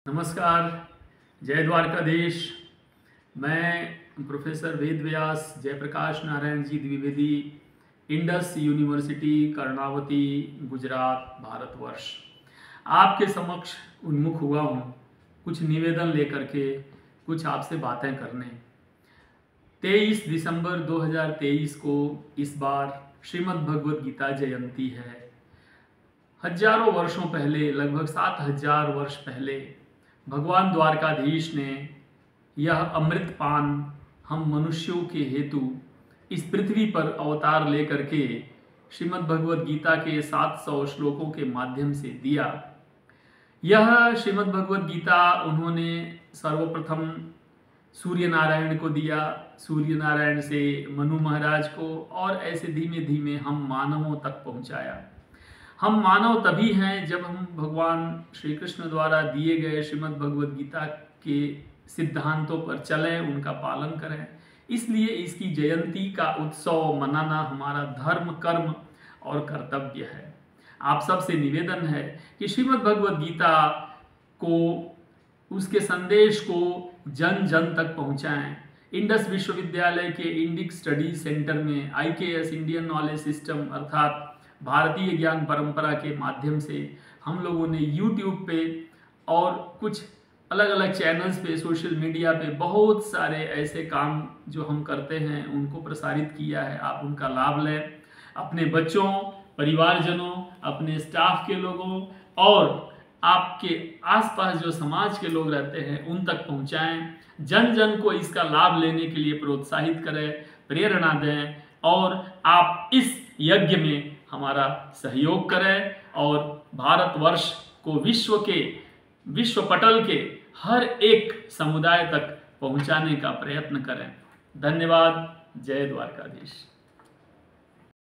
नमस्कार, जय द्वारकाधीश। मैं professor Ved Vyas Jayprakash Narayan ji Dwivedi, Indus university Karnavati, Gujarat, Bharatvarsh, आपके समक्ष उन्मुख हुआ हूँ कुछ निवेदन लेकर के, कुछ आपसे बातें करने। 23 दिसंबर 2023 को इस बार श्रीमद् भगवद गीता जयंती है। हजारों वर्षों पहले, लगभग 7000 वर्ष पहले भगवान द्वारकाधीश ने यह अमृत पान हम मनुष्यों के हेतु इस पृथ्वी पर अवतार लेकर के श्रीमद् भगवद गीता के 700 श्लोकों के माध्यम से दिया। यह श्रीमद् भगवद गीता उन्होंने सर्वप्रथम सूर्य नारायण को दिया, सूर्य नारायण से मनु महाराज को, और ऐसे धीमे धीमे हम मानवों तक पहुंचाया। हम मानव तभी हैं जब हम भगवान श्री कृष्ण द्वारा दिए गए श्रीमद् भगवद गीता के सिद्धांतों पर चलें, उनका पालन करें। इसलिए इसकी जयंती का उत्सव मनाना हमारा धर्म, कर्म और कर्तव्य है। आप सबसे निवेदन है कि श्रीमद् भगवद गीता को, उसके संदेश को जन जन तक पहुंचाएं। इंडस विश्वविद्यालय के इंडिक स्टडी सेंटर में IKS इंडियन नॉलेज सिस्टम अर्थात भारतीय ज्ञान परंपरा के माध्यम से हम लोगों ने YouTube पे और कुछ अलग अलग चैनल्स पे, सोशल मीडिया पे बहुत सारे ऐसे काम जो हम करते हैं उनको प्रसारित किया है। आप उनका लाभ लें, अपने बच्चों, परिवारजनों, अपने स्टाफ के लोगों और आपके आसपास जो समाज के लोग रहते हैं उन तक पहुंचाएं। जन जन को इसका लाभ लेने के लिए प्रोत्साहित करें, प्रेरणा दें और आप इस यज्ञ में हमारा सहयोग करें और भारतवर्ष को विश्व पटल के हर एक समुदाय तक पहुंचाने का प्रयत्न करें। धन्यवाद। जय द्वारकाधीश।